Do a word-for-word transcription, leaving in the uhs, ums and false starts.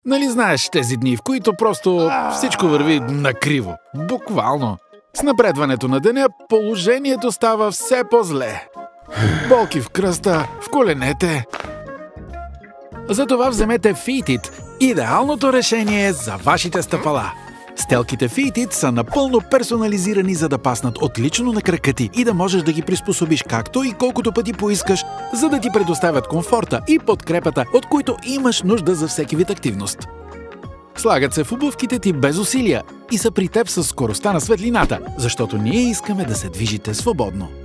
Нали знаеш тези дни, в които просто всичко върви накриво? Буквално. С напредването на деня положението става все по-зле. Болки в кръста, в коленете. Затова вземете Feat-It – идеалното решение за вашите стъпала. Стелките Feat-It са напълно персонализирани, за да паснат отлично на крака ти и да можеш да ги приспособиш както и колкото пъти поискаш, за да ти предоставят комфорта и подкрепата, от които имаш нужда за всеки вид активност. Слагат се в обувките ти без усилия и са при теб с скоростта на светлината, защото ние искаме да се движите свободно.